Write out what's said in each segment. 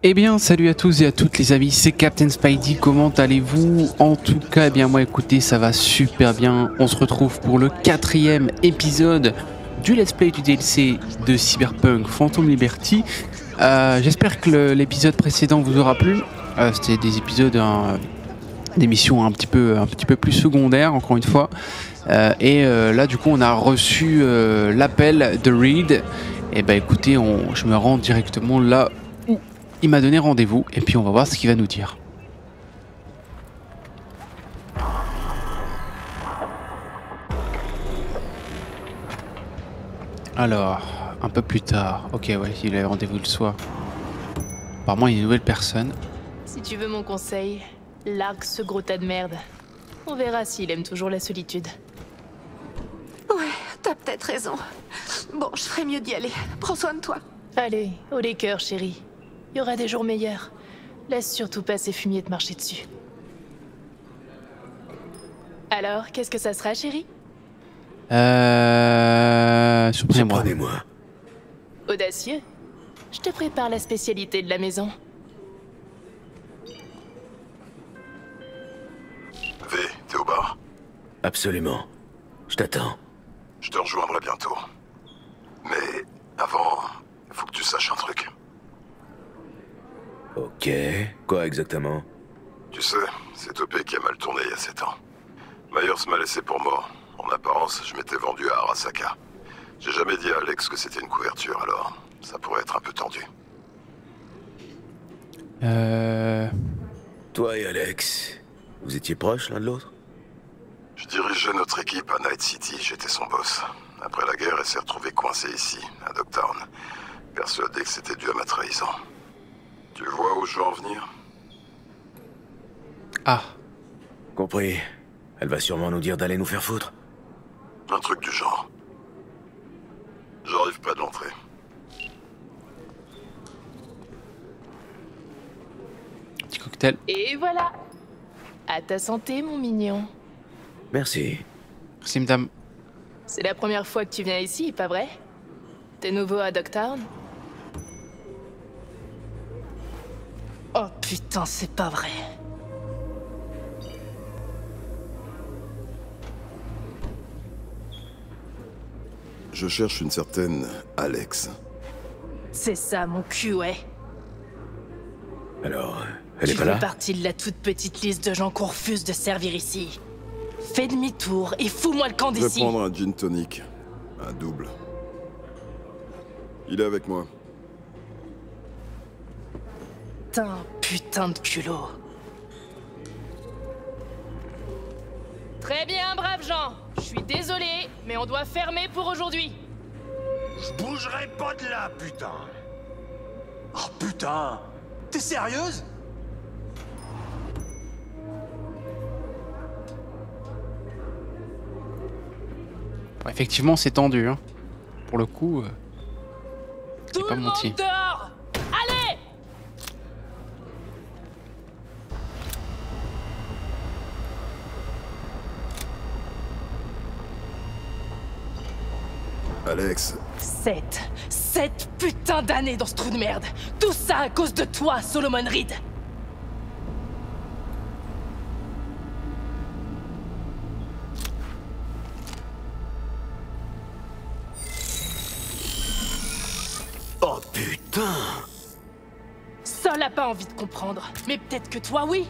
Eh bien, salut à tous et à toutes les amis, c'est Captain Spidey, comment allez-vous? En tout cas, eh bien moi écoutez, ça va super bien. On se retrouve pour le 4e épisode du let's play du DLC de Cyberpunk Phantom Liberty. J'espère que l'épisode précédent vous aura plu. C'était des épisodes, des missions un petit peu plus secondaires, encore une fois. Là, du coup, on a reçu l'appel de Reed. Et bah écoutez, je me rends directement là où il m'a donné rendez-vous. Et puis on va voir ce qu'il va nous dire. Alors, un peu plus tard. Ok, ouais, il a rendez-vous le soir. Apparemment, il y a une nouvelle personne. Si tu veux mon conseil, largue ce gros tas de merde. On verra s'il aime toujours la solitude. Ouais, t'as peut-être raison. Bon, je ferais mieux d'y aller. Prends soin de toi. Allez, haut les cœurs, chérie. Il y aura des jours meilleurs. Laisse surtout pas ces fumiers te marcher dessus. Alors, qu'est-ce que ça sera, chérie? Surprenez-moi. Audacieux. Je te prépare la spécialité de la maison. V, t'es au bar? Absolument. Je t'attends. Je te rejoindrai bientôt. Mais avant, faut que tu saches un truc. Ok. Quoi exactement? Tu sais, c'est Topé qui a mal tourné il y a 7 ans. Myers m'a laissé pour mort. En apparence, je m'étais vendu à Arasaka. J'ai jamais dit à Alex que c'était une couverture, alors ça pourrait être un peu tendu. Toi et Alex, vous étiez proches l'un de l'autre? Je dirigeais notre équipe à Night City, j'étais son boss. Après la guerre, elle s'est retrouvée coincée ici, à Dogtown. Persuadé que c'était dû à ma trahison. Tu vois où je veux en venir? Ah. Compris. Elle va sûrement nous dire d'aller nous faire foutre. Un truc du genre. J'arrive pas de l'entrée. Petit cocktail. Et voilà. À ta santé, mon mignon. Merci. Merci, madame. C'est la première fois que tu viens ici, pas vrai? T'es nouveau à Dogtown? Oh putain, c'est pas vrai. Je cherche une certaine Alex. C'est ça, mon cul, ouais. Alors, elle est Tu pas fais là? partie de la toute petite liste de gens qu'on refuse de servir ici. Fais demi-tour et fous-moi le camp Je vais d'ici. prendre un gin tonic. Un double. Il est avec moi. Putain de culot. Très bien, braves gens. Je suis désolé, mais on doit fermer pour aujourd'hui. Je bougerai pas de là, putain. Oh putain. T'es sérieuse? Ouais, effectivement, c'est tendu. Hein. Pour le coup, Tout pas le menti. monde dehors. Allez! Alex, 7 putains d'années dans ce trou de merde. Tout ça à cause de toi, Solomon Reed. Oh putain! Sol a pas envie de comprendre, mais peut-être que toi, oui.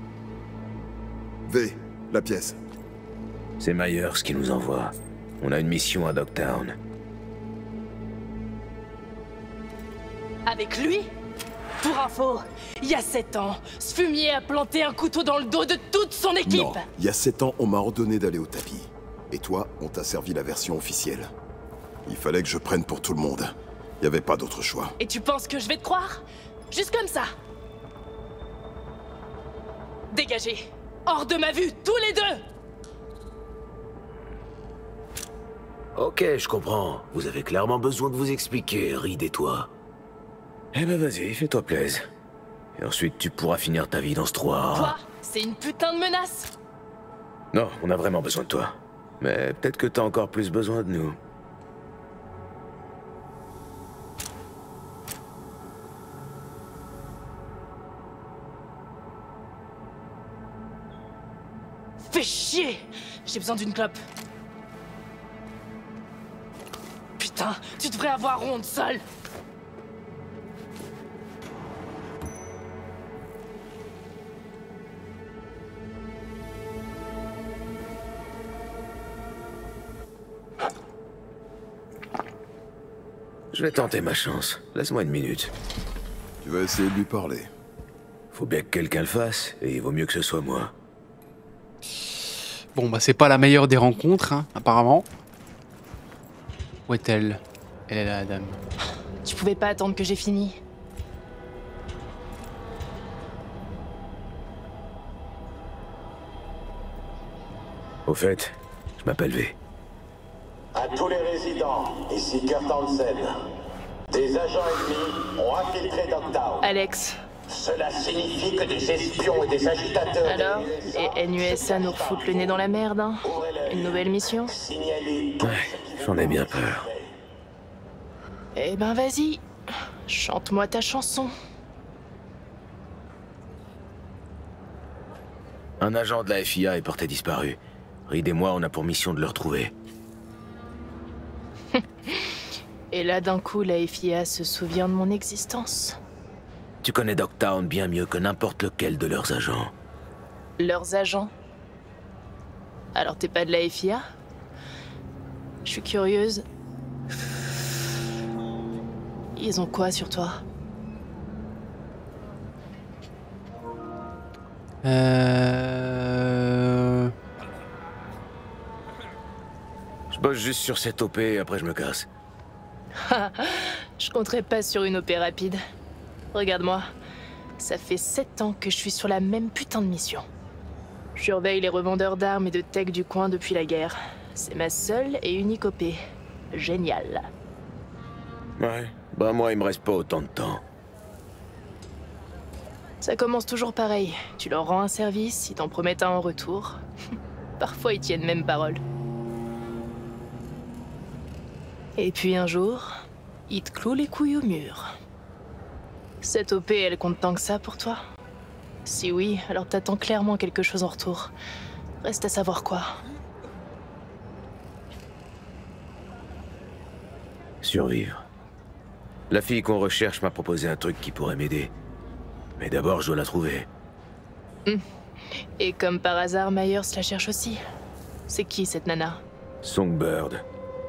V, la pièce. C'est Myers qui nous envoie. On a une mission à Dogtown. Avec lui? Pour info, il y a 7 ans, ce fumier a planté un couteau dans le dos de toute son équipe. Non, il y a 7 ans, on m'a ordonné d'aller au tapis. Et toi, on t'a servi la version officielle. Il fallait que je prenne pour tout le monde. Il n'y avait pas d'autre choix. Et tu penses que je vais te croire? Juste comme ça. Dégagez. Hors de ma vue, tous les deux. Ok, je comprends. Vous avez clairement besoin de vous expliquer, Reed et toi. Eh ben vas-y, fais-toi plaisir. Et ensuite tu pourras finir ta vie dans ce trou. Quoi? C'est une putain de menace. Non, on a vraiment besoin de toi. Mais peut-être que t'as encore plus besoin de nous. Fais chier! J'ai besoin d'une clope. Putain, tu devrais avoir honte seul! Je vais tenter ma chance. Laisse-moi une minute. Tu vas essayer de lui parler. Faut bien que quelqu'un le fasse, et il vaut mieux que ce soit moi. Bon, bah c'est pas la meilleure des rencontres, hein, apparemment. Où est-elle? Elle est là, la dame. Tu pouvais pas attendre que j'ai fini. Au fait, je m'appelle V. À tous les résidents, ici Kurt Hansen. Des agents ennemis ont infiltré Dogtown. Alex, Cela signifie que des espions et des agitateurs... alors, les NUSA nous refoutent le nez dans la merde, hein? Une nouvelle mission? Signalez Ouais, j'en ai bien peur. Eh ben vas-y, chante-moi ta chanson. Un agent de la FIA est porté disparu. Reed et moi, on a pour mission de le retrouver. Et là d'un coup, la FIA se souvient de mon existence. Tu connais Dogtown bien mieux que n'importe lequel de leurs agents. Leurs agents? Alors t'es pas de la FIA? Je suis curieuse. Ils ont quoi sur toi? Je bosse juste sur cette OP et après je me casse. Je compterais pas sur une OP rapide. Regarde-moi. Ça fait 7 ans que je suis sur la même putain de mission. Je surveille les revendeurs d'armes et de tech du coin depuis la guerre. C'est ma seule et unique OP. Génial. Ouais, bah moi il me reste pas autant de temps. Ça commence toujours pareil. Tu leur rends un service, ils t'en promettent un en retour. Parfois ils tiennent même parole. Et puis un jour, ils te clouent les couilles au mur. Cette OP, elle compte tant que ça pour toi? Si oui, alors t'attends clairement quelque chose en retour. Reste à savoir quoi. Survivre. La fille qu'on recherche m'a proposé un truc qui pourrait m'aider. Mais d'abord, je dois la trouver. Et comme par hasard, Myers la cherche aussi. C'est qui cette nana? Songbird.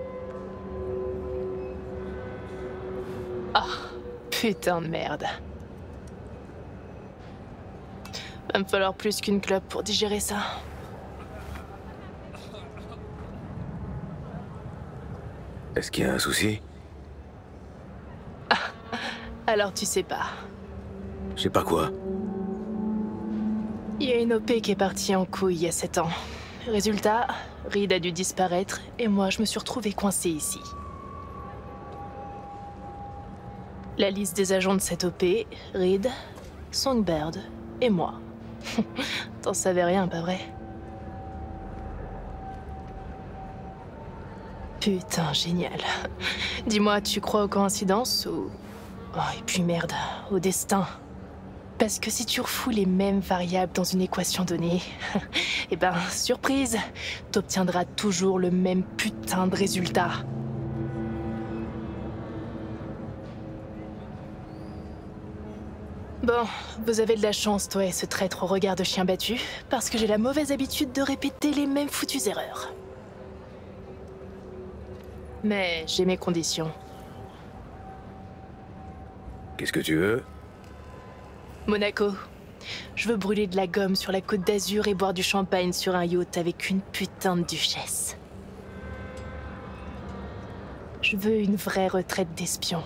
Ah, putain de merde. Va me falloir plus qu'une clope pour digérer ça. Est-ce qu'il y a un souci? Alors tu sais pas. Je sais pas quoi. Il y a une OP qui est partie en couille il y a 7 ans. Résultat, Reed a dû disparaître et moi je me suis retrouvée coincée ici. La liste des agents de cette OP, Reed, Songbird et moi. T'en savais rien, pas vrai? Putain, génial. Dis-moi, tu crois aux coïncidences ou... Oh, et puis merde, au destin. Parce que si tu refous les mêmes variables dans une équation donnée, eh ben, surprise, t'obtiendras toujours le même putain de résultat. Bon, vous avez de la chance, toi et ce traître au regard de chien battu, parce que j'ai la mauvaise habitude de répéter les mêmes foutues erreurs. Mais j'ai mes conditions. Qu'est-ce que tu veux? Monaco. Je veux brûler de la gomme sur la côte d'Azur et boire du champagne sur un yacht avec une putain de duchesse. Je veux une vraie retraite d'espion.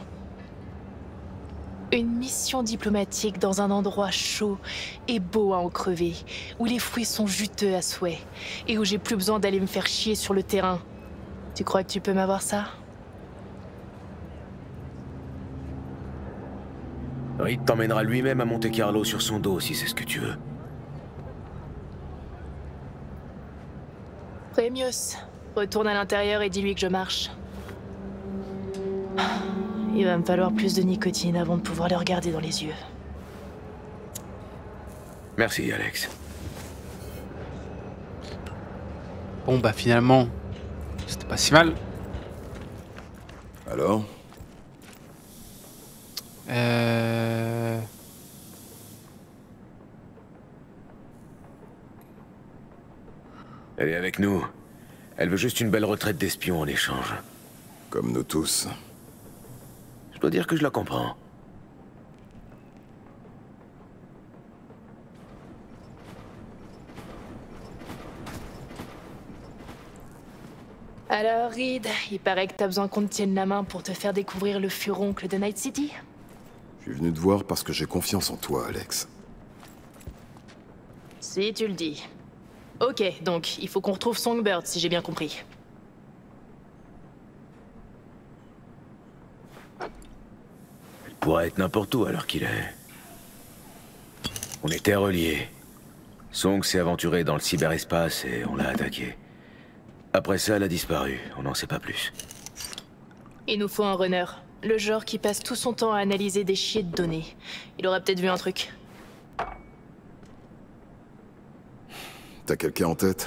Une mission diplomatique dans un endroit chaud et beau à en crever, où les fruits sont juteux à souhait, et où j'ai plus besoin d'aller me faire chier sur le terrain. Tu crois que tu peux m'avoir ça? Reed t'emmènera lui-même à Monte-Carlo sur son dos si c'est ce que tu veux. Rémius, retourne à l'intérieur et dis-lui que je marche. Il va me falloir plus de nicotine avant de pouvoir le regarder dans les yeux. Merci, Alex. Bon bah finalement, c'était pas si mal. Alors? Elle est avec nous. Elle veut juste une belle retraite d'espion en échange. Comme nous tous. Je dois dire que je la comprends. Alors, Reed, il paraît que t'as besoin qu'on te tienne la main pour te faire découvrir le furoncle de Night City. Je suis venu te voir parce que j'ai confiance en toi, Alex. Si tu le dis. Ok, donc il faut qu'on retrouve Songbird, si j'ai bien compris. Elle pourrait être n'importe où à l'heure qu'il est. On était reliés. Song s'est aventuré dans le cyberespace et on l'a attaqué. Après ça, elle a disparu. On n'en sait pas plus. Il nous faut un runner. Le genre qui passe tout son temps à analyser des chiers de données. Il aura peut-être vu un truc. T'as quelqu'un en tête?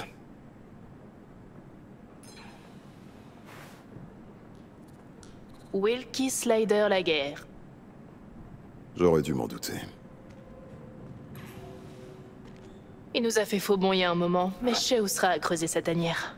Wilkie Slider Laguerre. J'aurais dû m'en douter. Il nous a fait faux bon il y a un moment, mais je sais où sera à creuser sa tanière.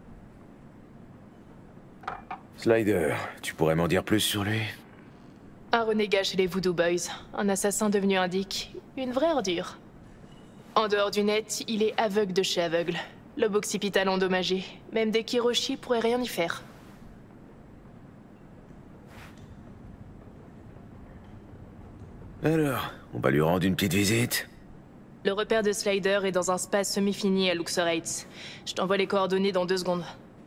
Slider, tu pourrais m'en dire plus sur lui? Un renégat chez les Voodoo Boys, un assassin devenu indique, une vraie ordure. En dehors du net, il est aveugle de chez aveugle. Lobe occipital endommagé, même des Kiroshi pourraient rien y faire. Alors, on va lui rendre une petite visite? Le repère de Slider est dans un spa semi-fini à Luxor Heights. Je t'envoie les coordonnées dans 2 secondes.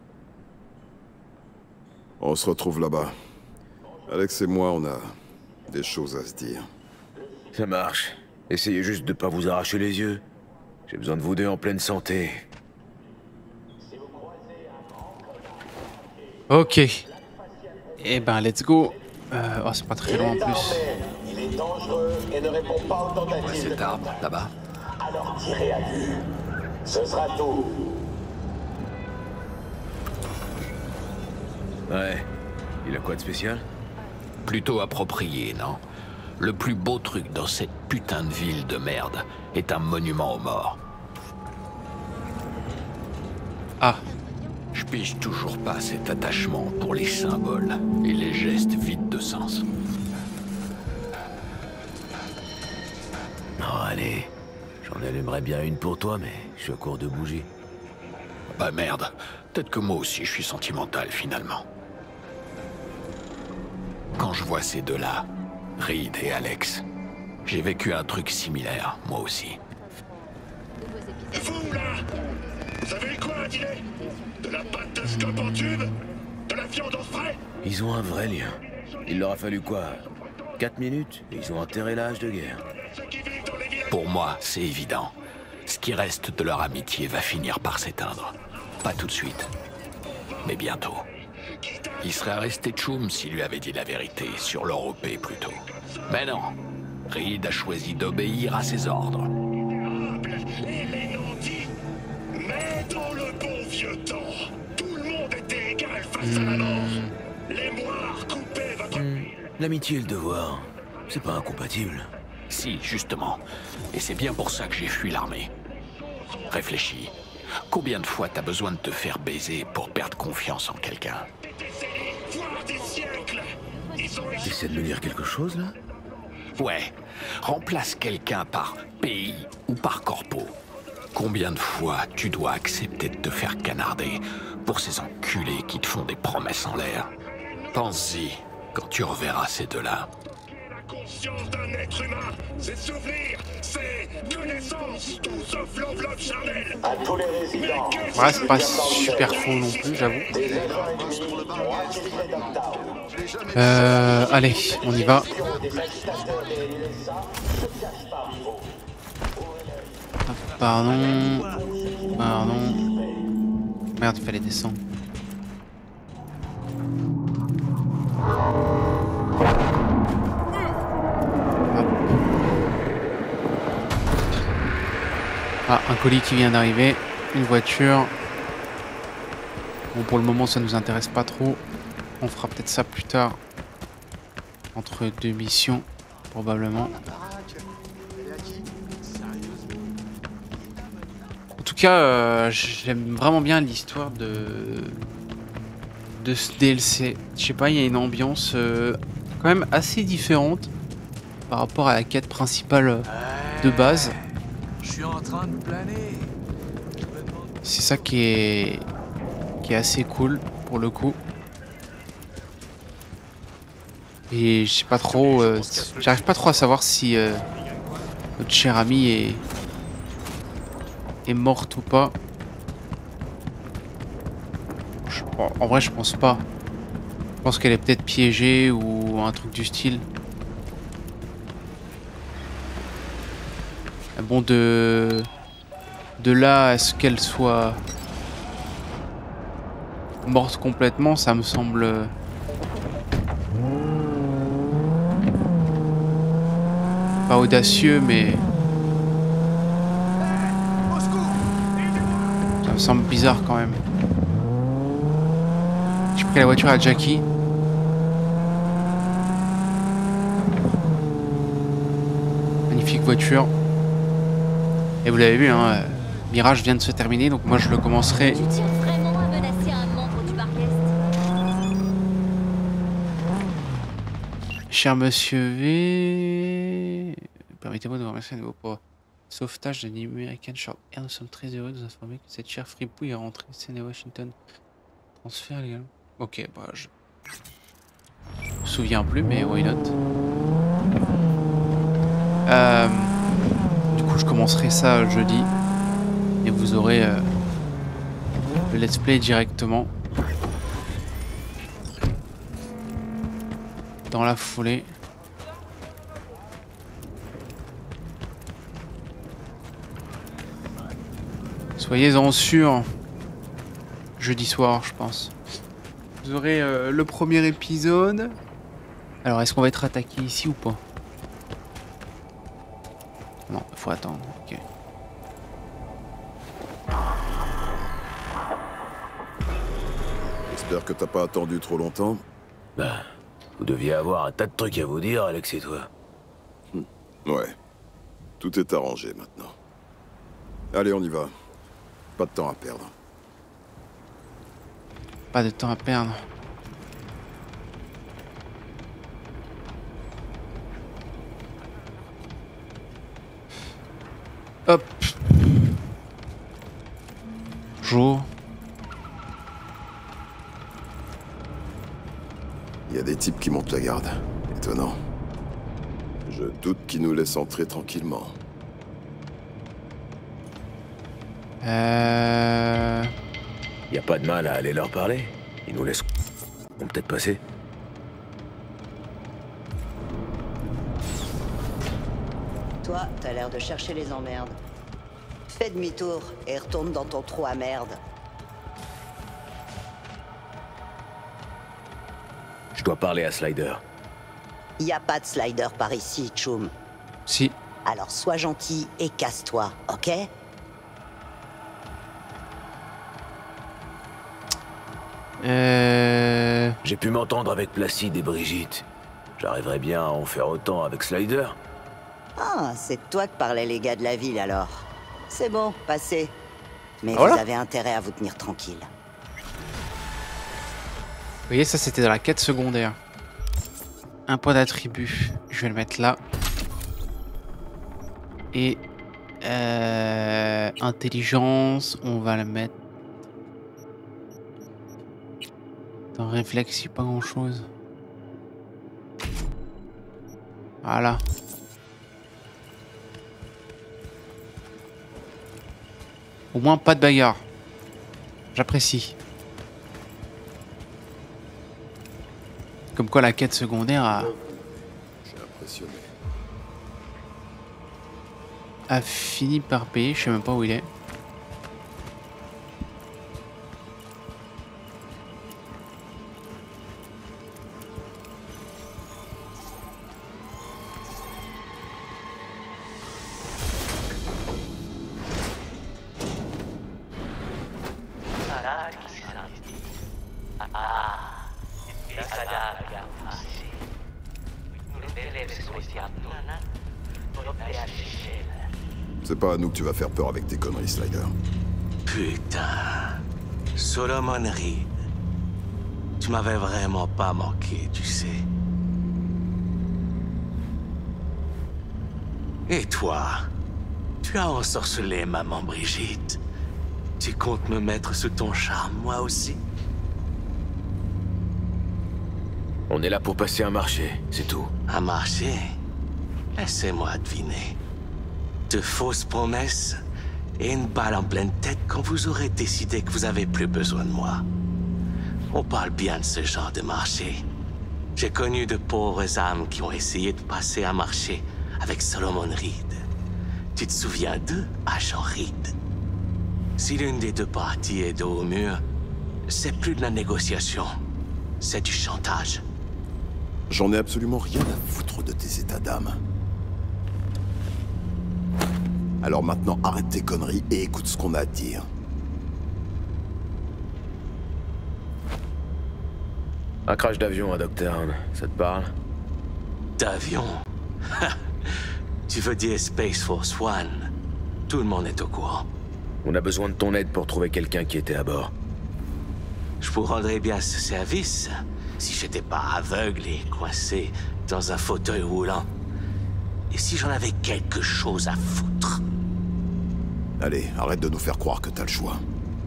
On se retrouve là-bas. Alex et moi, on a des choses à se dire. Ça marche. Essayez juste de pas vous arracher les yeux. J'ai besoin de vous deux en pleine santé. Ok. Eh ben, let's go. Oh, c'est pas très loin en plus. Il est dangereux et ne répond pas aux tentatives. Cet arbre, là-bas. Alors tirez à vue. Ce sera tout. Ouais. Il a quoi de spécial? Plutôt approprié, non? Le plus beau truc dans cette putain de ville de merde est un monument aux morts. Ah. Je pige toujours pas cet attachement pour les symboles et les gestes vides de sens. Oh, allez. J'en allumerais bien une pour toi, mais je suis à court de bougies. Bah merde, peut-être que moi aussi je suis sentimental finalement. Quand je vois ces deux-là, Reed et Alex, j'ai vécu un truc similaire, moi aussi. Vous, là! Vous avez quoi à dîner? De la pâte de scope en tube? De la viande en frais? Ils ont un vrai lien. Il leur a fallu quoi? 4 minutes et ils ont enterré la hache de guerre. Pour moi, c'est évident. Ce qui reste de leur amitié va finir par s'éteindre. Pas tout de suite, mais bientôt. Il serait resté Chum s'il lui avait dit la vérité sur leur OP plutôt. Mais non, Reed a choisi d'obéir à ses ordres. Et les nantis. Mais dans le bon vieux temps, tout le monde était égal face à la mort. Les moires coupaient votre... L'amitié et le devoir, c'est pas incompatible. Si, justement. Et c'est bien pour ça que j'ai fui l'armée. Réfléchis. Combien de fois t'as besoin de te faire baiser pour perdre confiance en quelqu'un? Des siècles. Ils ont T'essaies de me dire quelque chose, là? Ouais. Remplace quelqu'un par pays ou par corpo. Combien de fois tu dois accepter de te faire canarder pour ces enculés qui te font des promesses en l'air? Pense-y quand tu reverras ces deux-là. la conscience d'un être humain, ses souvenirs, ses connaissances, tout sauf l'enveloppe charnelle. À tous les résidents. Ouais, c'est pas super faux non plus, j'avoue. Des agents ennemis ont infiltré Dogtown. Allez, on y va. Des agitateurs et les LSA se cachent parmi vous. Pardon. Pardon. Merde, il fallait descendre. Hop. Ah, un colis qui vient d'arriver. Une voiture. Bon, pour le moment, ça nous intéresse pas trop. On fera peut-être ça plus tard. Entre deux missions, probablement. En tout cas, j'aime vraiment bien l'histoire de ce DLC. Je sais pas, il y a une ambiance quand même assez différente par rapport à la quête principale de base. Je suis en train de planer. C'est ça qui est assez cool pour le coup. Et je sais pas trop, j'arrive pas trop à savoir si notre chère amie est morte ou pas. En vrai, je pense pas. Je pense qu'elle est peut-être piégée ou un truc du style. Bon, de là à ce qu'elle soit morte complètement, ça me semble pas audacieux, mais ça me semble bizarre quand même. J'ai pris la voiture à Jackie. Magnifique voiture. Et vous l'avez vu, hein, Mirage vient de se terminer, donc moi je le commencerai. Tu tiens vraiment à menacer un membre du Barguest? Cher monsieur V, permettez-moi de vous remercier à nouveau pour sauvetage de l'American Short Air. Nous sommes très heureux de vous informer que cette chère fripouille est rentrée à Washington. Transfert légal. Ok, bah je me souviens plus, mais why not. Du coup, je commencerai ça jeudi et vous aurez le let's play directement dans la foulée. Soyez-en sûrs, jeudi soir, je pense. Vous aurez le premier épisode. Alors, est-ce qu'on va être attaqué ici ou pas? Non, il faut attendre. Ok. J'espère que t'as pas attendu trop longtemps. Bah, vous deviez avoir un tas de trucs à vous dire, Alex et toi. Ouais. Tout est arrangé maintenant. Allez, on y va. Pas de temps à perdre. Pas de temps à perdre. Hop. Bonjour. Il y a des types qui montent la garde. Étonnant. Je doute qu'ils nous laissent entrer tranquillement. Y a pas de mal à aller leur parler. Ils nous laissent... vont peut-être passer. Toi, t'as l'air de chercher les emmerdes. Fais demi-tour et retourne dans ton trou à merde. Je dois parler à Slider. Y a pas de slider par ici, Tchoum. Si. Alors sois gentil et casse-toi, ok? J'ai pu m'entendre avec Placide et Brigitte. J'arriverais bien à en faire autant avec Slider. Ah, c'est de toi que parlaient les gars de la ville alors. C'est bon, passez. Mais Voilà. vous avez intérêt à vous tenir tranquille. Vous voyez, ça c'était dans la quête secondaire. Un point d'attribut. Je vais le mettre là. Et intelligence, on va le mettre dans réflexe, c'est pas grand chose. Voilà. Au moins pas de bagarre. J'apprécie. Comme quoi la quête secondaire Je suis impressionné. a fini par payer. Je sais même pas où il est. C'est pas à nous que tu vas faire peur avec tes conneries, Slider. Putain. Solomon Reed. Tu m'avais vraiment pas manqué, tu sais. Et toi? Tu as ensorcelé maman Brigitte. Tu comptes me mettre sous ton charme, moi aussi? On est là pour passer un marché, c'est tout. Un marché? Laissez-moi deviner. De fausses promesses et une balle en pleine tête quand vous aurez décidé que vous avez plus besoin de moi. On parle bien de ce genre de marché. J'ai connu de pauvres âmes qui ont essayé de passer un marché avec Solomon Reed. Tu te souviens d'eux, agent Reed? Si l'une des deux parties est dos au mur, c'est plus de la négociation, c'est du chantage. J'en ai absolument rien à foutre de tes états d'âme. Alors maintenant, arrête tes conneries et écoute ce qu'on a à te dire. Un crash d'avion à Dogtown, ça te parle? D'avion? Tu veux dire Space Force One? Tout le monde est au courant. On a besoin de ton aide pour trouver quelqu'un qui était à bord. Je vous rendrais bien ce service si j'étais pas aveugle et coincé dans un fauteuil roulant. Et si j'en avais quelque chose à foutre. Allez, arrête de nous faire croire que t'as le choix.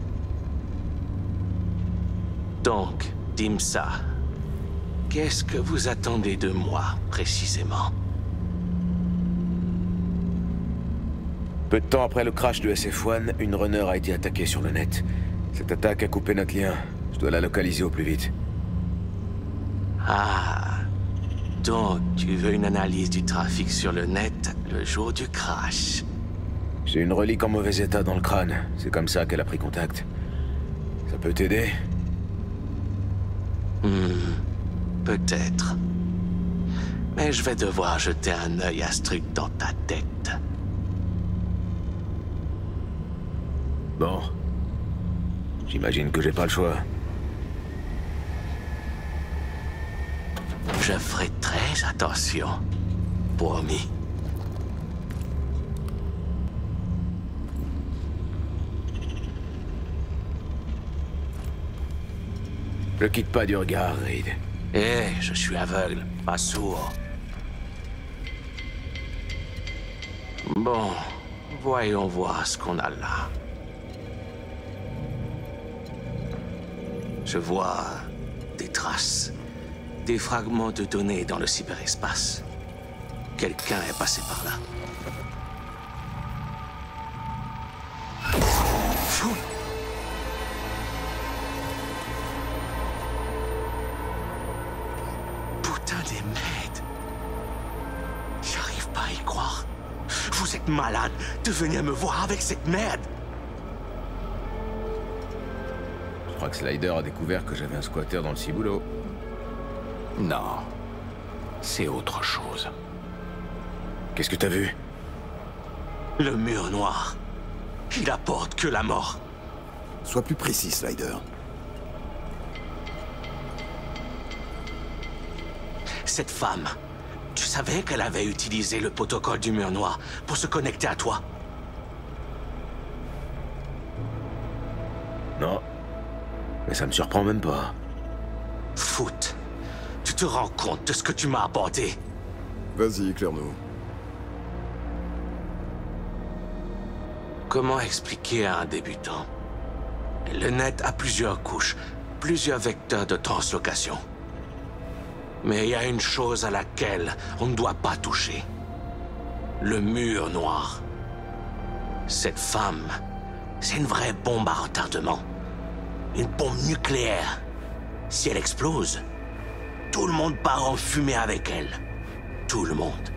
Donc, dis-moi ça. Qu'est-ce que vous attendez de moi, précisément? Peu de temps après le crash de SF-1, une runner a été attaquée sur le net. Cette attaque a coupé notre lien. Je dois la localiser au plus vite. Ah. Donc, tu veux une analyse du trafic sur le net le jour du crash? J'ai une relique en mauvais état dans le crâne. C'est comme ça qu'elle a pris contact. Ça peut t'aider? Peut-être. Mais je vais devoir jeter un œil à ce truc dans ta tête. Bon. J'imagine que j'ai pas le choix. Je ferai très attention. Promis. Le quitte pas du regard, Reed. Je suis aveugle, pas sourd. Bon, voyons voir ce qu'on a là. Je vois des traces, des fragments de données dans le cyberespace. Quelqu'un est passé par là. Fou! Putain des merdes! J'arrive pas à y croire. Vous êtes malade de venir me voir avec cette merde! Je crois que Slider a découvert que j'avais un squatter dans le ciboulot. Non. C'est autre chose. Qu'est-ce que t'as vu? Le mur noir. Il apporte que la mort. Sois plus précis, Slider. Cette femme, tu savais qu'elle avait utilisé le protocole du mur noir pour se connecter à toi? Non. Mais ça me surprend même pas. Foot, tu te rends compte de ce que tu m'as apporté? Vas-y, éclaire-nous. Comment expliquer à un débutant? Le net a plusieurs couches, plusieurs vecteurs de translocation. Mais il y a une chose à laquelle on ne doit pas toucher. Le mur noir. Cette femme, c'est une vraie bombe à retardement. Une bombe nucléaire. Si elle explose, tout le monde part en fumée avec elle. Tout le monde.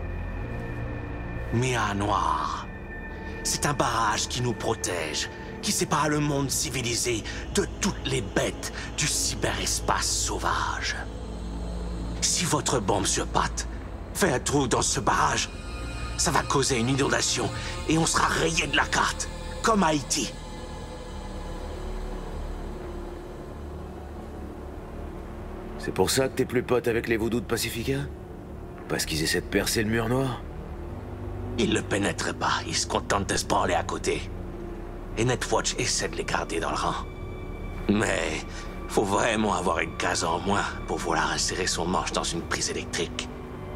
Mia Noir. C'est un barrage qui nous protège, qui sépare le monde civilisé de toutes les bêtes du cyberespace sauvage. Si votre bombe sur pattes fait un trou dans ce barrage, ça va causer une inondation et on sera rayé de la carte, comme Haïti. C'est pour ça que t'es plus pote avec les vaudous de Pacifica? Parce qu'ils essaient de percer le mur noir? Ils le pénètrent pas, ils se contentent de se branler à côté. Et Netwatch essaie de les garder dans le rang. Mais faut vraiment avoir une case en moins pour vouloir insérer son manche dans une prise électrique.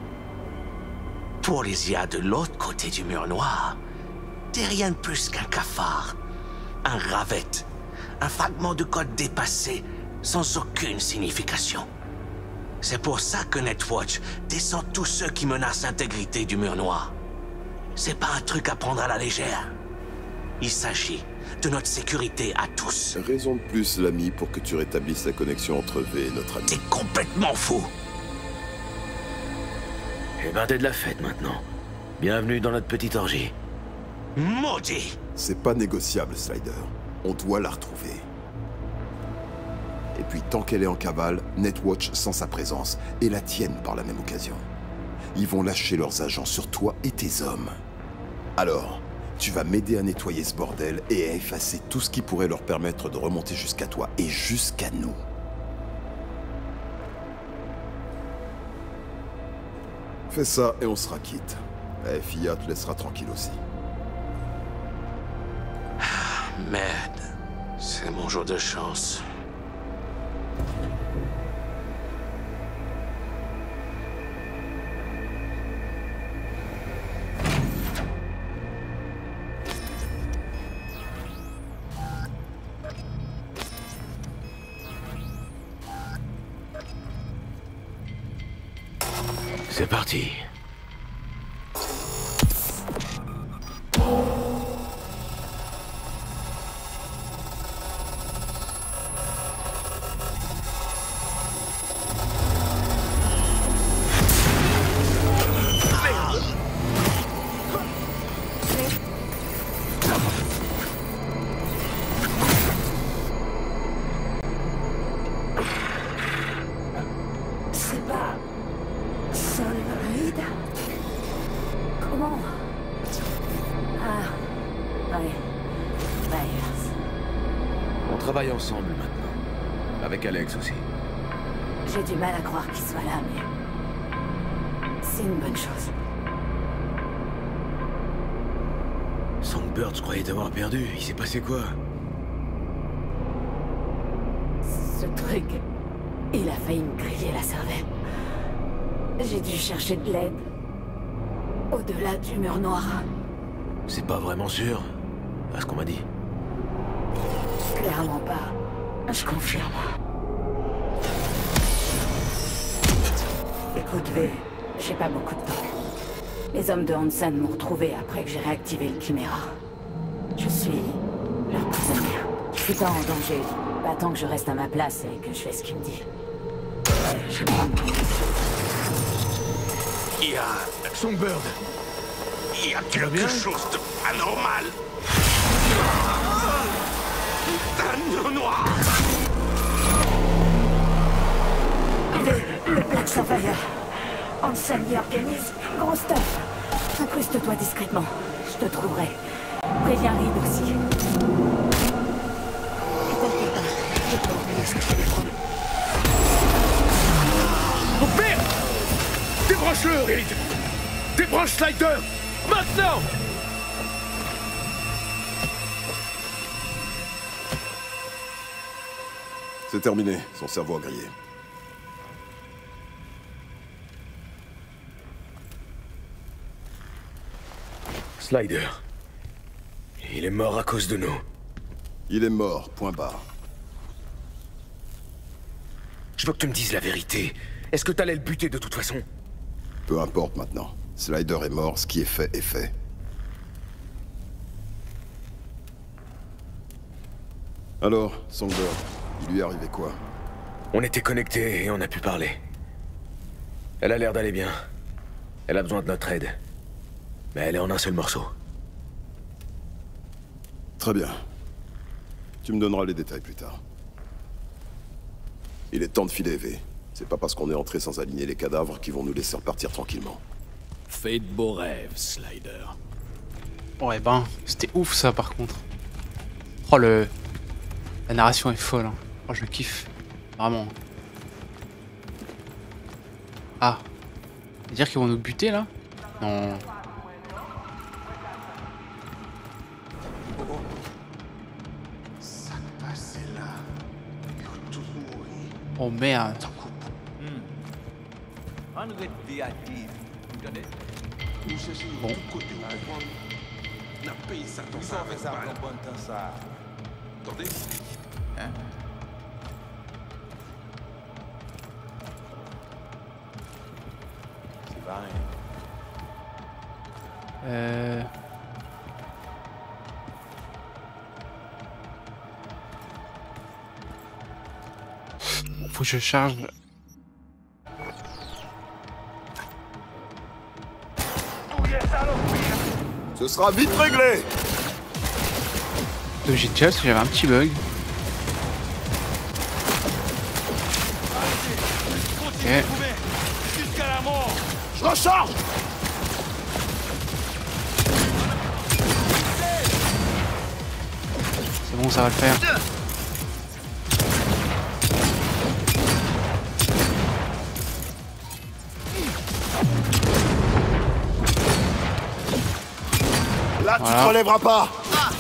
Pour les IA de l'autre côté du mur noir, t'es rien de plus qu'un cafard, un ravette, un fragment de code dépassé sans aucune signification. C'est pour ça que Netwatch descend tous ceux qui menacent l'intégrité du mur noir. C'est pas un truc à prendre à la légère. Il s'agit de notre sécurité à tous. Raison de plus, l'ami, pour que tu rétablisses la connexion entre V et notre ami. T'es complètement fou. Eh ben, t'es de la fête maintenant. Bienvenue dans notre petite orgie. Maudit! C'est pas négociable, Slider. On doit la retrouver. Et puis, tant qu'elle est en cavale, Netwatch sent sa présence, et la tienne par la même occasion. Ils vont lâcher leurs agents sur toi et tes hommes. Alors, tu vas m'aider à nettoyer ce bordel et à effacer tout ce qui pourrait leur permettre de remonter jusqu'à toi et jusqu'à nous. Fais ça et on sera quitte. La FIA te laissera tranquille aussi. Merde, c'est mon jour de chance. C'est parti. On travaille ensemble maintenant. Avec Alex aussi. J'ai du mal à croire qu'il soit là, mais... c'est une bonne chose. Songbird, je croyais t'avoir perdu. Il s'est passé quoi? Ce truc... il a failli me griller la cervelle. J'ai dû chercher de l'aide. Au-delà du mur noir. C'est pas vraiment sûr, à ce qu'on m'a dit. Clairement pas. Je confirme. Écoute, V, j'ai pas beaucoup de temps. Les hommes de Hansen m'ont retrouvé après que j'ai réactivé le Chimera. Je suis leur prisonnier. Je suis pas en danger. Pas tant que je reste à ma place et que je fais ce qu'il me dit. Je crois. Il y a... Songbird. Il y a quelque chose de anormal. Un nœud noir. Le Black Sapphire. Hansen y organise. Gros stuff. Incruste-toi discrètement. Je te trouverai. Préviens Reed aussi. Au pire, débranche-le, Reed. Débranche Slider. Maintenant. C'est terminé, son cerveau a grillé. Slider. Il est mort à cause de nous. Il est mort, point barre. Je veux que tu me dises la vérité. Est-ce que t'allais le buter de toute façon? Peu importe maintenant. Slider est mort, ce qui est fait est fait. Alors, Songbird, il lui est arrivé quoi? On était connectés et on a pu parler. Elle a l'air d'aller bien. Elle a besoin de notre aide. Mais elle est en un seul morceau. Très bien. Tu me donneras les détails plus tard. Il est temps de filer, V. C'est pas parce qu'on est entré sans aligner les cadavres qu'ils vont nous laisser repartir tranquillement. Fais de beaux rêves, Slider. Ouais ben, c'était ouf ça par contre. Oh la narration est folle, hein. Oh je kiffe. Vraiment. Ah. C'est-à-dire qu'ils vont nous buter là? Non. Oh merde. Bon. Faut que je charge. Ce sera vite réglé. Donc j'ai déjà, j'avais un petit bug. Ok. Je recharge. C'est bon, ça va le faire. Là, tu te relèveras pas.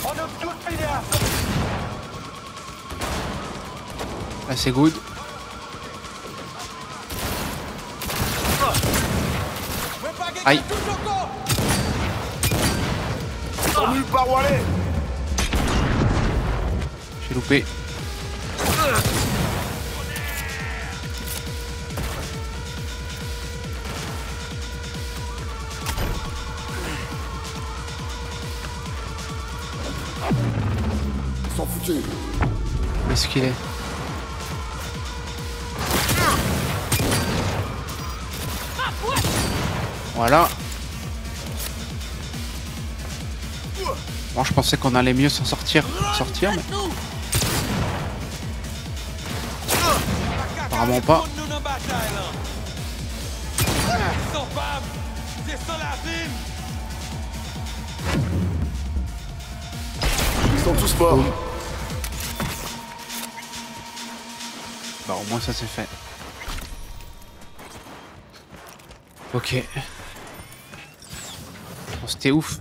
Là, c'est good. Aïe. Nulle part où aller. J'ai loupé. Ils sont foutus. Où est-ce qu'il est? Voilà. Bon, je pensais qu'on allait mieux s'en sortir, mais... apparemment pas. Ils sont tous morts. Bah au moins ça c'est fait. Ok. Bon, c'était ouf.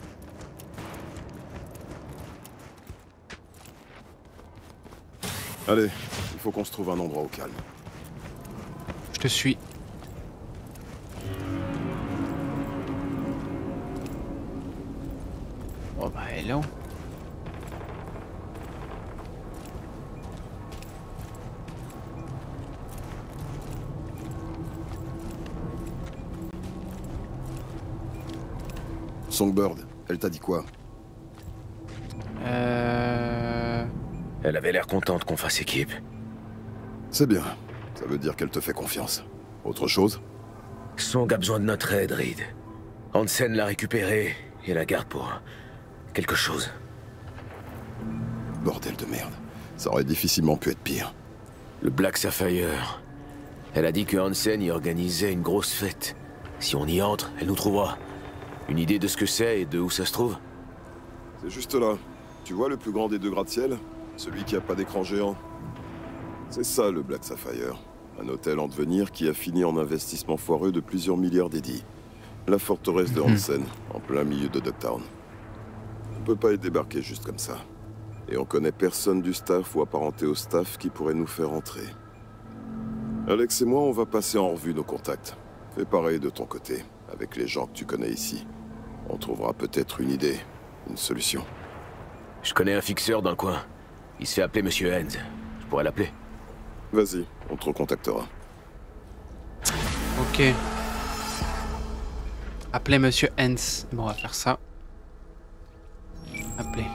Allez, il faut qu'on se trouve un endroit au calme. Je te suis. Oh bah hello. Songbird, elle t'a dit quoi? Elle avait l'air contente qu'on fasse équipe. C'est bien. Ça veut dire qu'elle te fait confiance. Autre chose? Song a besoin de notre aide, Reed. Hansen l'a récupérée et la garde pour... quelque chose. Bordel de merde. Ça aurait difficilement pu être pire. Le Black Sapphire. Elle a dit que Hansen y organisait une grosse fête. Si on y entre, elle nous trouvera. Une idée de ce que c'est et de où ça se trouve? C'est juste là. Tu vois le plus grand des deux gratte-ciel? Celui qui a pas d'écran géant. C'est ça le Black Sapphire. Un hôtel en devenir qui a fini en investissement foireux de plusieurs milliards d'édits. La forteresse de Hansen, en plein milieu de Dogtown. On peut pas y débarquer juste comme ça. Et on connaît personne du staff ou apparenté au staff qui pourrait nous faire entrer. Alex et moi, on va passer en revue nos contacts. Fais pareil de ton côté, avec les gens que tu connais ici. On trouvera peut-être une idée, une solution. Je connais un fixeur dans le coin. Il se fait appeler Monsieur Hens. Je pourrais l'appeler. Vas-y, on te recontactera. Ok. Appelez Monsieur Hens. Bon, on va faire ça. Appelez.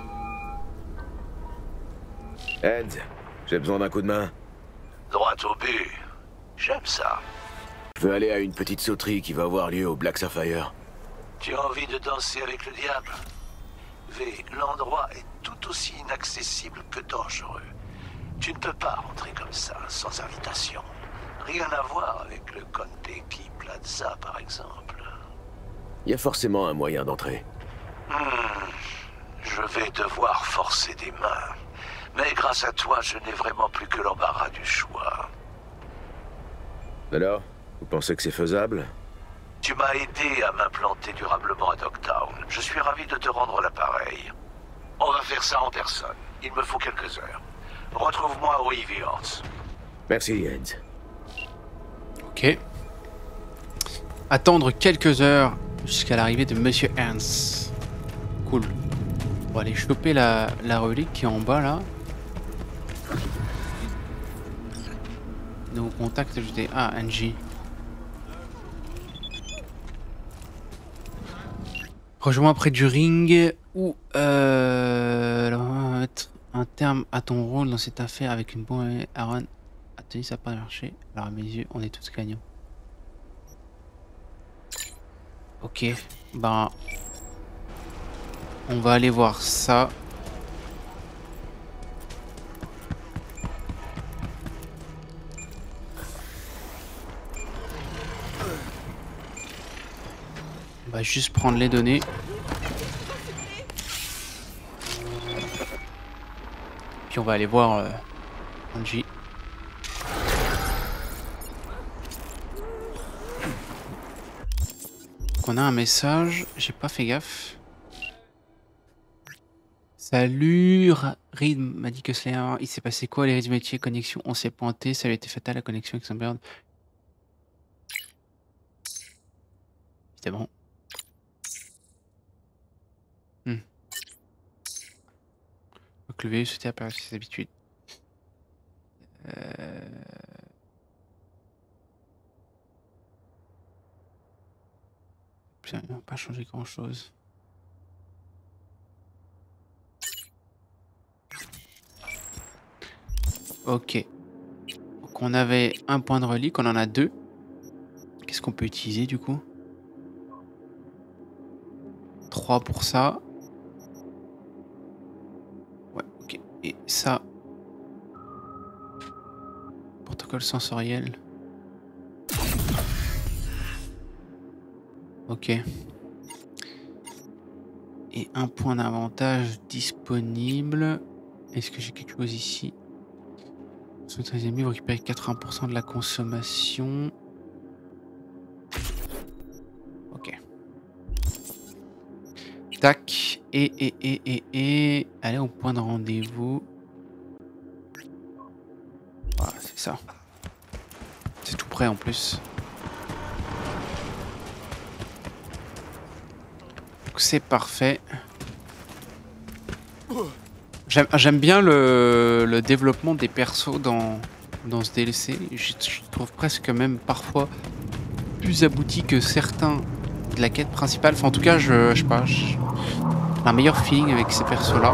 Hens, j'ai besoin d'un coup de main. Droit au but. J'aime ça. Je veux aller à une petite sauterie qui va avoir lieu au Black Sapphire. Tu as envie de danser avec le diable? V, l'endroit est tout aussi inaccessible que dangereux. Tu ne peux pas rentrer comme ça, sans invitation. Rien à voir avec le Konpeki Plaza, par exemple. Il y a forcément un moyen d'entrer. Je vais devoir forcer des mains. Mais grâce à toi, je n'ai vraiment plus que l'embarras du choix. Alors, vous pensez que c'est faisable? Tu m'as aidé à m'implanter durablement à Dogtown. Je suis ravi de te rendre l'appareil. On va faire ça en personne. Il me faut quelques heures. Retrouve-moi au Evians. Merci, Ed. Ok. Attendre quelques heures jusqu'à l'arrivée de Monsieur Ernst. Cool. On va aller choper la relique qui est en bas là. Nos contacts ajoutés. Ah, Angie. Rejoins près du ring ou alors, on va mettre un terme à ton rôle dans cette affaire avec une bombe. Aaron a tenu ça n'a pas marché. Alors à mes yeux, on est tous gagnants. Ok, ben on va aller voir ça. On va juste prendre les données. Puis on va aller voir Angie. On a un message, j'ai pas fait gaffe. Salut, Reed m'a dit que Slayer, il s'est passé quoi les métiers connexion, on s'est pointé, ça a été fatal la connexion avec Sunbird. Évidemment. Donc le VU c'était apparaître ses habitudes. Ça n'a pas changé grand chose. Ok. Donc on avait un point de relique, on en a deux. Qu'est-ce qu'on peut utiliser du coup? 3 pour ça. Ouais, ok. Et ça. Protocole sensoriel. Ok. Et un point d'avantage disponible. Est-ce que j'ai quelque chose ici? Sur les ennemis, vous récupérez 80% de la consommation. Ok. Tac. Et. Allez au point de rendez-vous. Voilà, c'est ça. C'est tout près en plus. C'est parfait. J'aime bien le développement des persos dans ce DLC. Je trouve presque même parfois plus abouti que certains de la quête principale. Enfin, en tout cas, je sais pas, j'ai un meilleur feeling avec ces persos-là.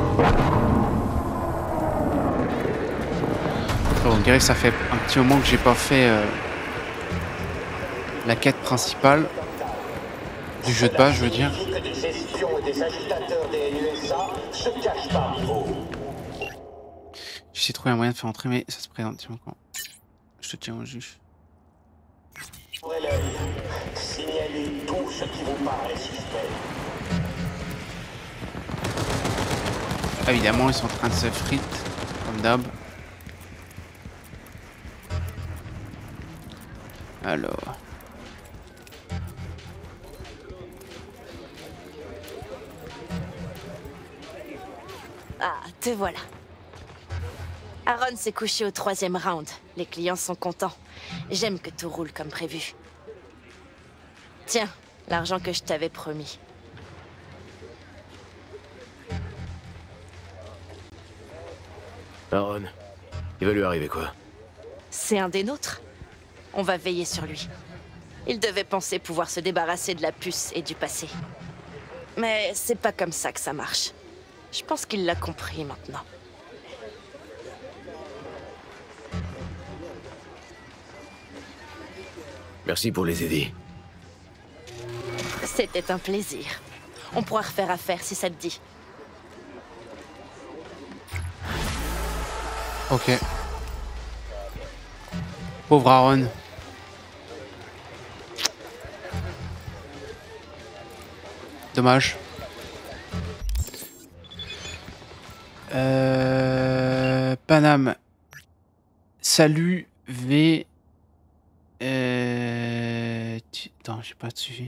On dirait que ça fait un petit moment que j'ai pas fait la quête principale du jeu de base, je veux dire. Des espions et des agitateurs des NUSA se cachent parmi vous. J'essaie de trouver un moyen de faire entrer, mais ça se présente. Tiens, quand je te tiens au jus. Ouvrez l'œil. Signalez tout ce qui vous paraît suspect. Évidemment, ils sont en train de se frite, comme d'hab. Alors. Ah, te voilà. Aaron s'est couché au 3e round. Les clients sont contents. J'aime que tout roule comme prévu. Tiens, l'argent que je t'avais promis. Aaron, il va lui arriver quoi? C'est un des nôtres. On va veiller sur lui. Il devait penser pouvoir se débarrasser de la puce et du passé. Mais c'est pas comme ça que ça marche. Je pense qu'il l'a compris maintenant. Merci pour les aider. C'était un plaisir. On pourra refaire affaire si ça te dit. Ok. Pauvre Aaron. Dommage. Paname. Salut V. Attends, j'ai pas de suivi.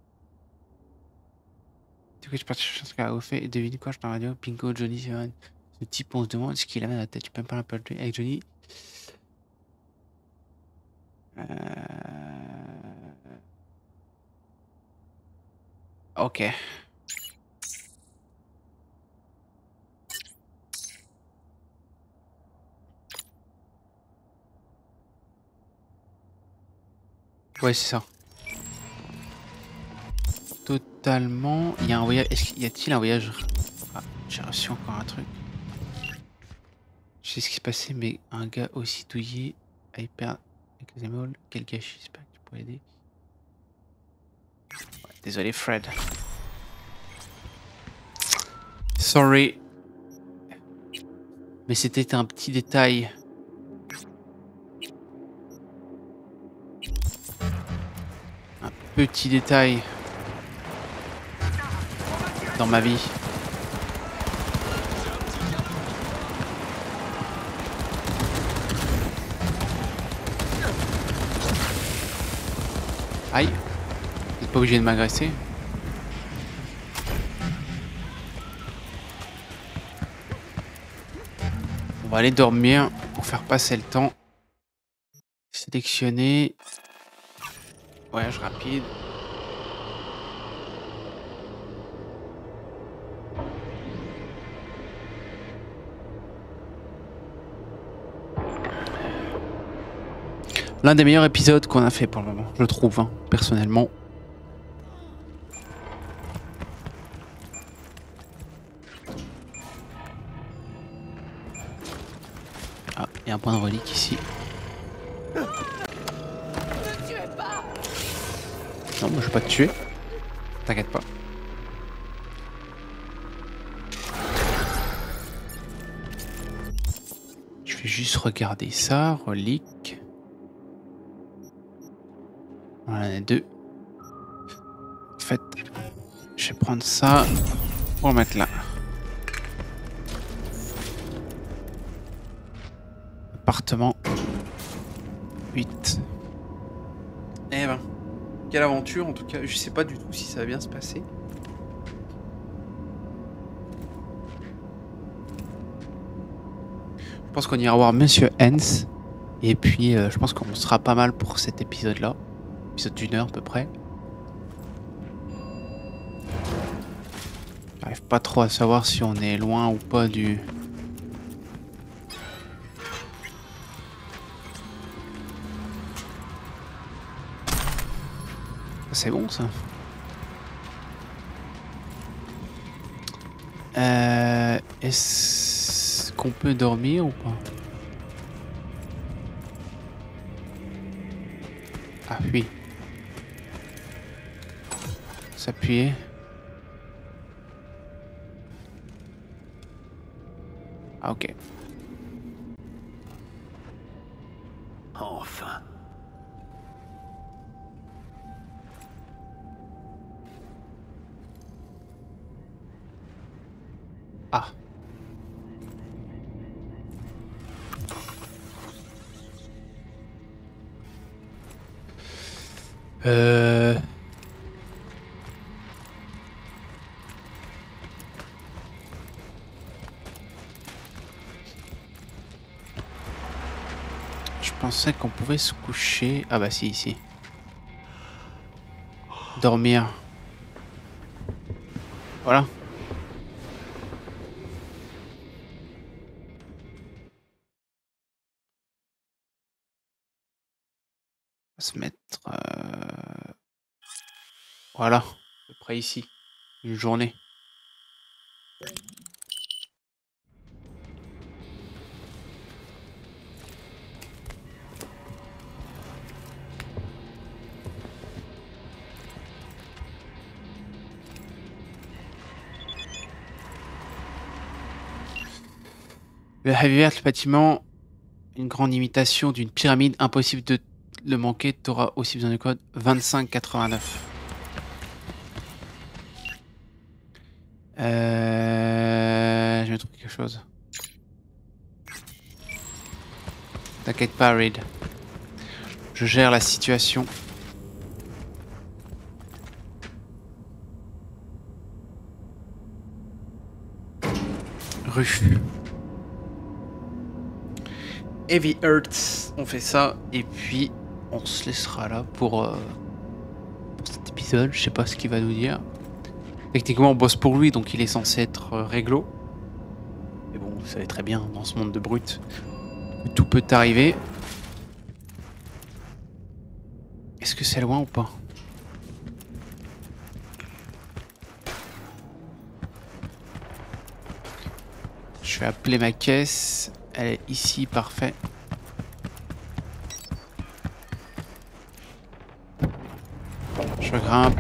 Du coup, je partais chercher ce qu'a fait et devine quoi, je t'en radio. Pinko, Johnny, Seven. Ce type, on se demande ce qu'il avait à la tête. Tu peux me parler un peu avec Johnny? Ok. Ouais, c'est ça. Totalement. Il y a un voyage. Y a-t-il un voyage? Ah, j'ai reçu encore un truc. Je sais ce qui s'est passé, mais un gars aussi douillé, hyper. Quel gâchis, j'espère que tu pourrais aider. Ouais, désolé, Fred. Sorry. Mais c'était un petit détail. Un petit détail. Dans ma vie. Aïe. Vous n'êtes pas obligé de m'agresser. On va aller dormir pour faire passer le temps. Sélectionner. Voyage rapide. L'un des meilleurs épisodes qu'on a fait pour le moment, je trouve, hein, personnellement. Ah, il y a un point de relique ici. Non, moi je vais pas te tuer. T'inquiète pas. Je vais juste regarder ça, relique. Voilà, il y en a deux. En fait, je vais prendre ça pour le mettre là. Appartement 8. Eh ben, quelle aventure en tout cas. Je sais pas du tout si ça va bien se passer. Je pense qu'on ira voir Monsieur Hens. Et puis, je pense qu'on sera pas mal pour cet épisode-là. Épisode d'1 heure à peu près. J'arrive pas trop à savoir si on est loin ou pas du... C'est bon ça. Est-ce qu'on peut dormir ou pas? Ah oui. S'appuyer. Ah ok. Enfin. Ah. Je pensais qu'on pouvait se coucher. Ah bah si, ici. Dormir. Voilà. On va se mettre... Voilà. À peu près ici. Une journée. Le Heavy Vert, le bâtiment, une grande imitation d'une pyramide, impossible de le manquer. Tu auras aussi besoin du code 2589. Je vais trouver quelque chose. T'inquiète pas, Reed. Je gère la situation. Rue. Heavy Earth, on fait ça, et puis on se laissera là pour cet épisode. Je sais pas ce qu'il va nous dire. Techniquement, on bosse pour lui, donc il est censé être réglo. Mais bon, vous savez très bien, dans ce monde de brutes, tout peut arriver. Est-ce que c'est loin ou pas? Je vais appeler ma caisse. Elle est ici, parfait. Je grimpe.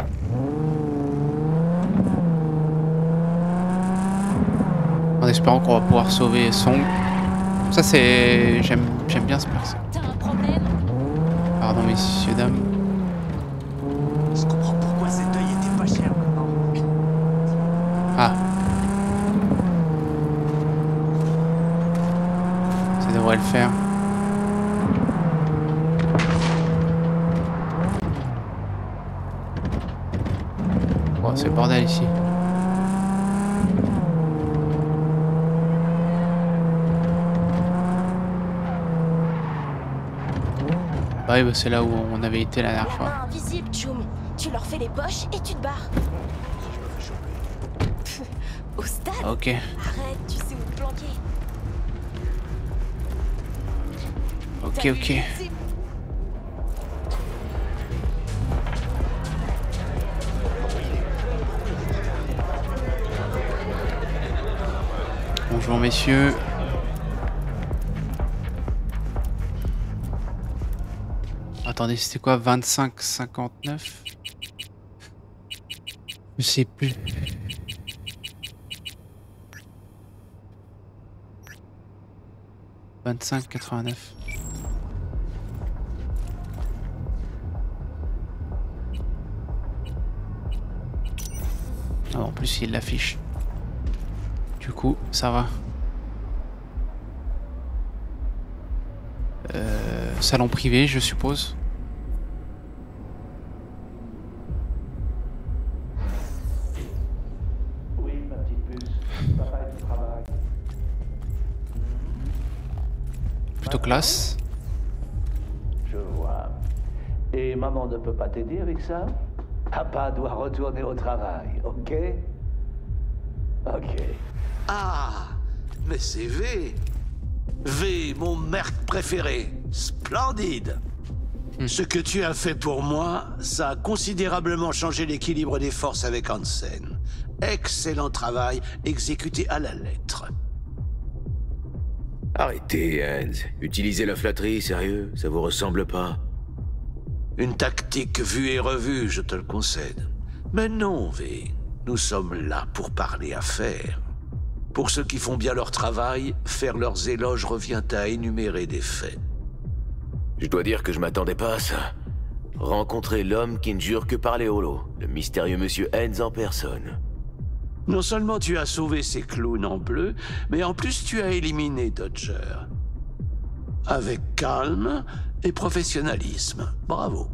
En espérant qu'on va pouvoir sauver Song. Ça c'est... J'aime bien ce perso. Pardon messieurs, dames. Je comprends pourquoi cet œil était pas cher maintenant. Ah. Ça devrait le faire. Oh, c'est le bordel ici. Ah oui, bah c'est là où on avait été la dernière fois. Invisible, Choum. Tu leur fais les poches et tu te barres. Au stade. Ok. Arrête, tu sais où te planquer. Ok. Bonjour messieurs. Attendez, c'était quoi? 25,59? Je sais plus. « 25,89. » Ah, en plus il l'affiche. Du coup, ça va. Salon privé, je suppose. Oui, ma petite puce. Papa est au travail. Plutôt classe. Je vois. Et maman ne peut pas t'aider avec ça? Papa doit retourner au travail, ok? Ok. Ah, mais c'est V. V, mon merc préféré. Splendide. Ce que tu as fait pour moi, ça a considérablement changé l'équilibre des forces avec Hansen. Excellent travail, exécuté à la lettre. Arrêtez, Hans. Utilisez la flatterie, sérieux, ça vous ressemble pas? Une tactique vue et revue, je te le concède. Mais non, V. Nous sommes là pour parler affaires. Pour ceux qui font bien leur travail, faire leurs éloges revient à énumérer des faits. Je dois dire que je m'attendais pas à ça. Rencontrer l'homme qui ne jure que par les holos, le mystérieux monsieur Hans en personne. Non seulement tu as sauvé ces clowns en bleu, mais en plus tu as éliminé Dodger. Avec calme et professionnalisme. Bravo.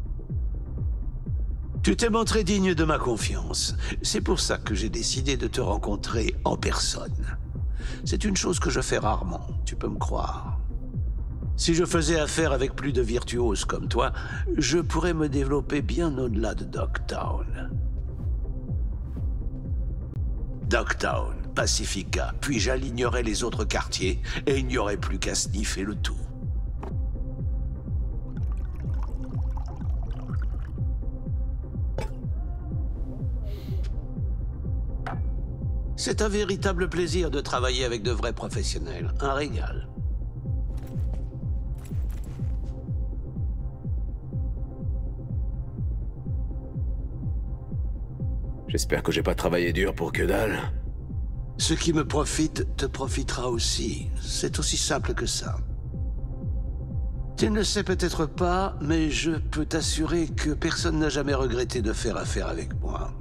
Tu t'es montré digne de ma confiance. C'est pour ça que j'ai décidé de te rencontrer en personne. C'est une chose que je fais rarement, tu peux me croire. Si je faisais affaire avec plus de virtuoses comme toi, je pourrais me développer bien au-delà de Dogtown. Dogtown, Pacifica, puis j'alignerais les autres quartiers et il n'y aurait plus qu'à sniffer le tout. C'est un véritable plaisir de travailler avec de vrais professionnels, un régal. J'espère que j'ai pas travaillé dur pour que dalle. Ce qui me profite te profitera aussi. C'est aussi simple que ça. Tu ne le sais peut-être pas, mais je peux t'assurer que personne n'a jamais regretté de faire affaire avec moi.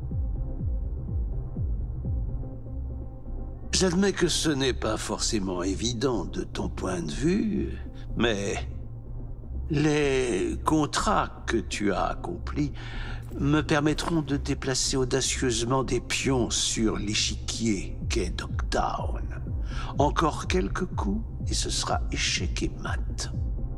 J'admets que ce n'est pas forcément évident de ton point de vue, mais les contrats que tu as accomplis me permettront de déplacer audacieusement des pions sur l'échiquier qu'est Dogtown, Encore quelques coups et ce sera échec et mat.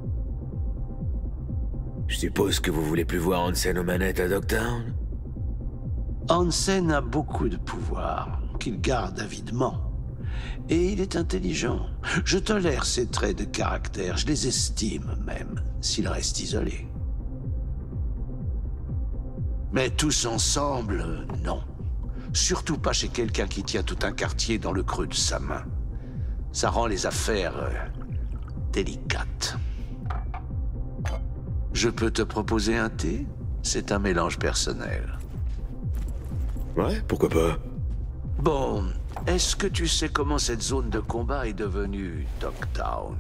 Je suppose que vous voulez plus voir Hansen aux manettes à Dogtown? Hansen a beaucoup de pouvoir, qu'il garde avidement. Et il est intelligent. Je tolère ses traits de caractère, je les estime même, s'il reste isolé. Mais tous ensemble, non. Surtout pas chez quelqu'un qui tient tout un quartier dans le creux de sa main. Ça rend les affaires délicates. Je peux te proposer un thé? C'est un mélange personnel. Ouais, pourquoi pas? Bon, est-ce que tu sais comment cette zone de combat est devenue Dogtown?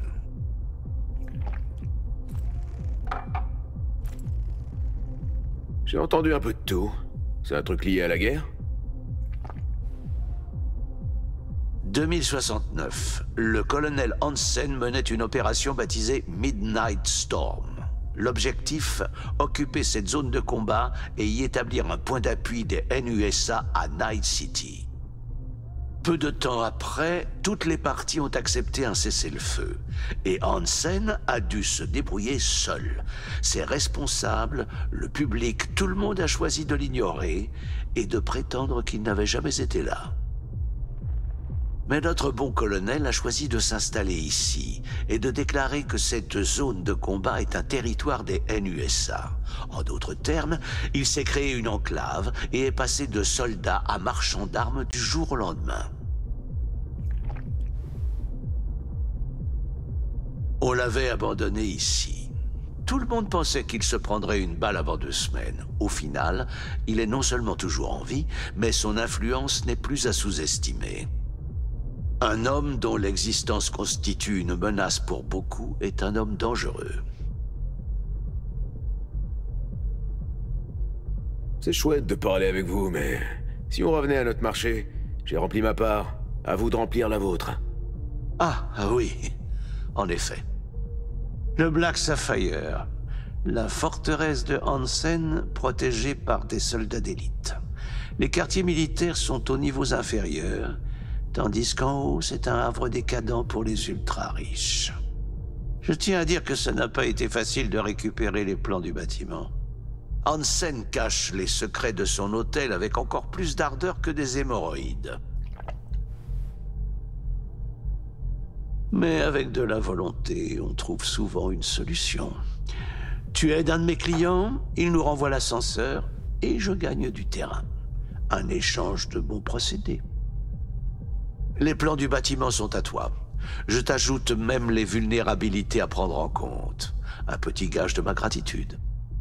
J'ai entendu un peu de tout. C'est un truc lié à la guerre? 2069, le colonel Hansen menait une opération baptisée Midnight Storm. L'objectif, occuper cette zone de combat et y établir un point d'appui des NUSA à Night City. Peu de temps après, toutes les parties ont accepté un cessez-le-feu. Et Hansen a dû se débrouiller seul. Ses responsables, le public, tout le monde a choisi de l'ignorer et de prétendre qu'il n'avait jamais été là. Mais notre bon colonel a choisi de s'installer ici et de déclarer que cette zone de combat est un territoire des NUSA. En d'autres termes, il s'est créé une enclave et est passé de soldat à marchand d'armes du jour au lendemain. On l'avait abandonné ici. Tout le monde pensait qu'il se prendrait une balle avant 2 semaines. Au final, il est non seulement toujours en vie, mais son influence n'est plus à sous-estimer. Un homme dont l'existence constitue une menace pour beaucoup est un homme dangereux. C'est chouette de parler avec vous, mais si on revenait à notre marché, j'ai rempli ma part, à vous de remplir la vôtre. Ah oui, en effet. Le Black Sapphire, la forteresse de Hansen protégée par des soldats d'élite. Les quartiers militaires sont aux niveaux inférieurs, tandis qu'en haut, c'est un havre décadent pour les ultra-riches. Je tiens à dire que ça n'a pas été facile de récupérer les plans du bâtiment. Hansen cache les secrets de son hôtel avec encore plus d'ardeur que des hémorroïdes. Mais avec de la volonté, on trouve souvent une solution. Tu aides un de mes clients, il nous renvoie l'ascenseur, et je gagne du terrain. Un échange de bons procédés. Les plans du bâtiment sont à toi. Je t'ajoute même les vulnérabilités à prendre en compte. Un petit gage de ma gratitude.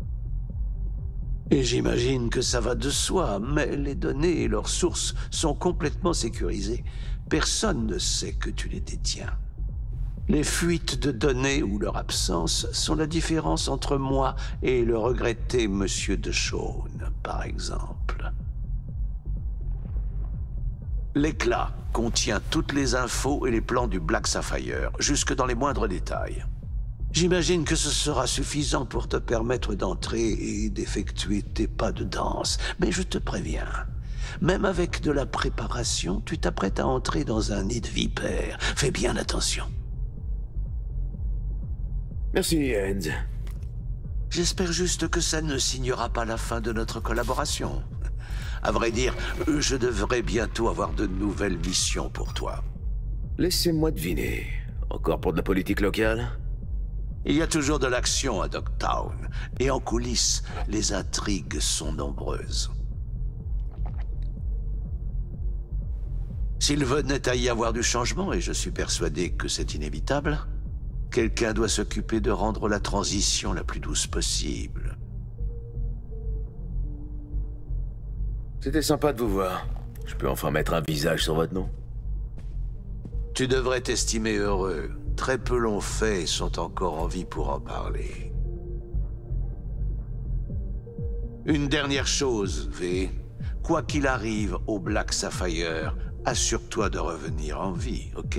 Et j'imagine que ça va de soi, mais les données et leurs sources sont complètement sécurisées. Personne ne sait que tu les détiens. Les fuites de données ou leur absence sont la différence entre moi et le regretté Monsieur de Chaune, par exemple. L'éclat contient toutes les infos et les plans du Black Sapphire, jusque dans les moindres détails. J'imagine que ce sera suffisant pour te permettre d'entrer et d'effectuer tes pas de danse. Mais je te préviens, même avec de la préparation, tu t'apprêtes à entrer dans un nid de vipères. Fais bien attention. Merci, Hans. J'espère juste que ça ne signera pas la fin de notre collaboration. À vrai dire, je devrais bientôt avoir de nouvelles missions pour toi. Laissez-moi deviner. Encore pour de la politique locale? Il y a toujours de l'action à Dogtown. Et en coulisses, les intrigues sont nombreuses. S'il venait à y avoir du changement, et je suis persuadé que c'est inévitable, quelqu'un doit s'occuper de rendre la transition la plus douce possible. C'était sympa de vous voir. Je peux enfin mettre un visage sur votre nom? Tu devrais t'estimer heureux. Très peu l'ont fait et sont encore en vie pour en parler. Une dernière chose, V. Quoi qu'il arrive au Black Sapphire, assure-toi de revenir en vie, ok?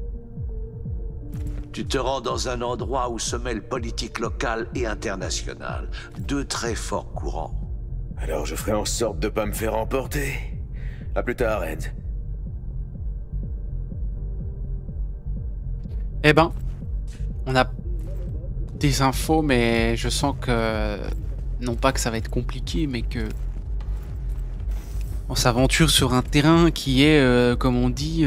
Tu te rends dans un endroit où se mêlent politique locale et internationale. 2 très forts courants. Alors je ferai en sorte de pas me faire emporter. À plus tard, Ed. Eh ben, on a des infos, mais je sens que... Non pas que ça va être compliqué, mais que... On s'aventure sur un terrain qui est, comme on dit,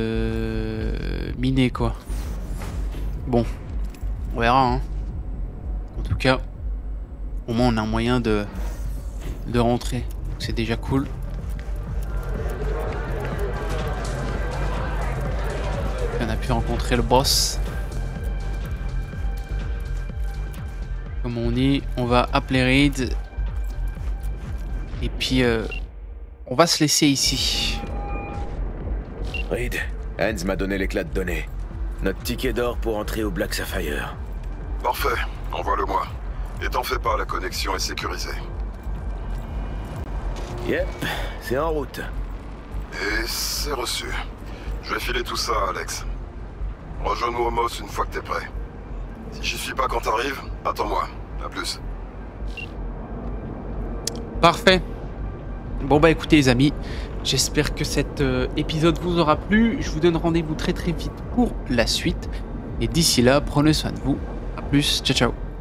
miné, quoi. Bon, on verra, hein. En tout cas, au moins on a un moyen de rentrer. C'est déjà cool. On a pu rencontrer le boss. Comme on est, on va appeler Reed. Et puis, on va se laisser ici. Reed, Hans m'a donné l'éclat de données. Notre ticket d'or pour entrer au Black Sapphire. Parfait, envoie-le-moi. Et t'en fais pas, la connexion est sécurisée. Yep, c'est en route. Et c'est reçu. Je vais filer tout ça, Alex. Rejoins-nous au Moss une fois que t'es prêt. Si j'y suis pas quand t'arrives, attends-moi. À plus. Parfait. Bon bah écoutez les amis, j'espère que cet épisode vous aura plu. Je vous donne rendez-vous très vite pour la suite. Et d'ici là, prenez soin de vous. A plus, ciao ciao.